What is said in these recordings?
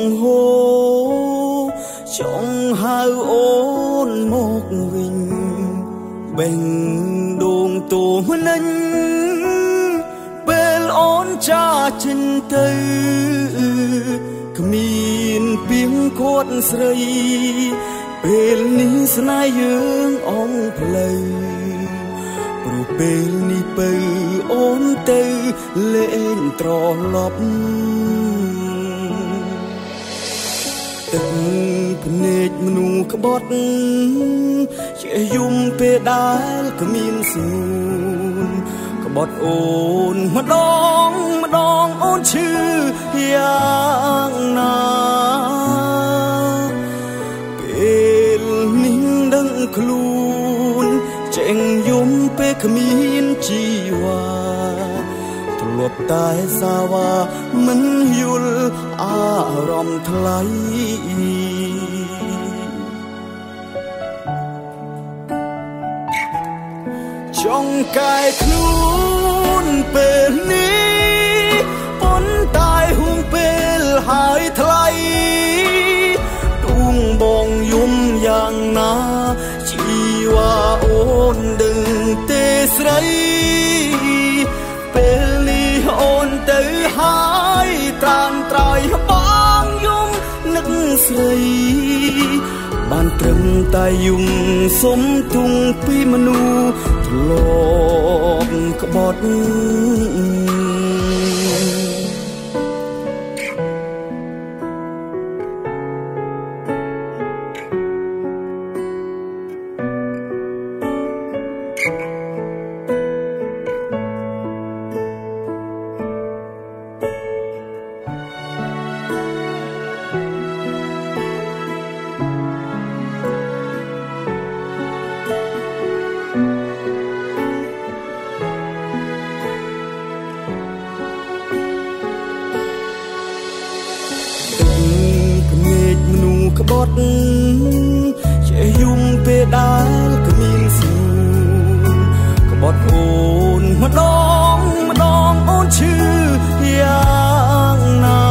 ហូចង់ហៅអូនមកវិញបេះដូងទូមិនញពេលអូនចាចិនទៅគ្មានពីងគាត់ស្រីពេលនេះស្នេហ៍យើងអងផ្លូវព្រោះពេលនេះពៅអូនទៅលេងត្រឡប់ទឹកភ្នែកមនុស្សក្បត់ជាយំពេលដែលគ្មានសួនក្បត់អូនម្ដងអូនឈឺយ៉ាងណាពេលនេះដឹងខ្លួនចេញយំពេលគ្មានជីវ៉ាធ្លាប់តែសាវ៉ាមិនយល់អារម្មណ៍ថ្លៃចង់កែខ្លួនពេលនេះប៉ុន្តែហួងពេលហើយថ្លៃទួងបងយំយ៉ាងណាជីវ៉ាអូនដឹងទេស្រីពេលនេះអូនទៅហើយត្រានត្រៃបងយំនឹកស្រីបានត្រឹមតែយំសុំទុំពីមនុស្សធ្លាប់ក្បត់ក្បត់ជាយំពេលដែលគ្មានសួនក្បត់អូនម្ដងអូនឈឺយ៉ាងណា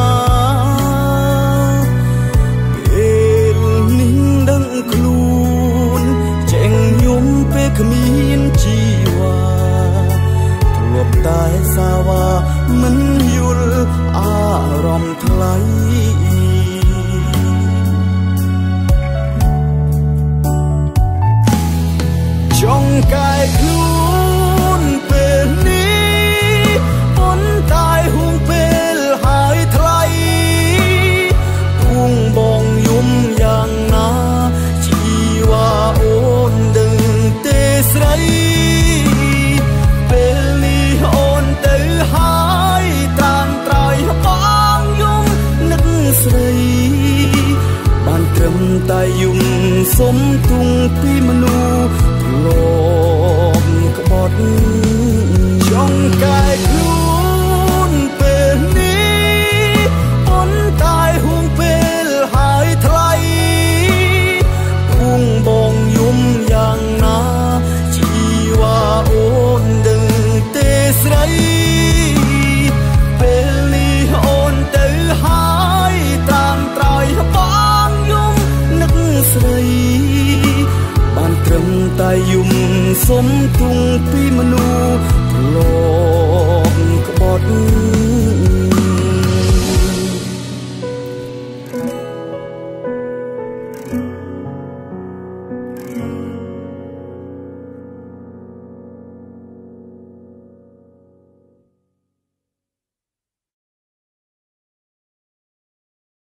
ពេលនេះដឹងខ្លួនចេញយំពេលគ្មានជីវ៉ាធ្លាប់តែសាវ៉ាមិនយល់អារម្មណ៍ថ្លៃចង់កែខ្លួនពេលនេះប៉ុន្តែហួងពេលហើយថ្លៃទួងបងយំយ៉ាងណាជីវ៉ាអូនដឹងទេស្រីពេលនេះអូនទៅហើយតានត្រៃបងយំនឹកស្រីបានត្រឹមតែយំសុំទុំពីមនុស្សធ្លាប់ក្បត់ចង់កែខ្លួនពេលនេះប៉ុន្តែហួងពេលហើយថ្លៃទួងបងយំយ៉ាងណាជីវ៉ាអូនដឹងទេស្រីពេលនេះអូនទៅហើយតាមត្រៃបងយំនឹកស្រីបានត្រឹមតែយំសុំទុំពីមនុស្ស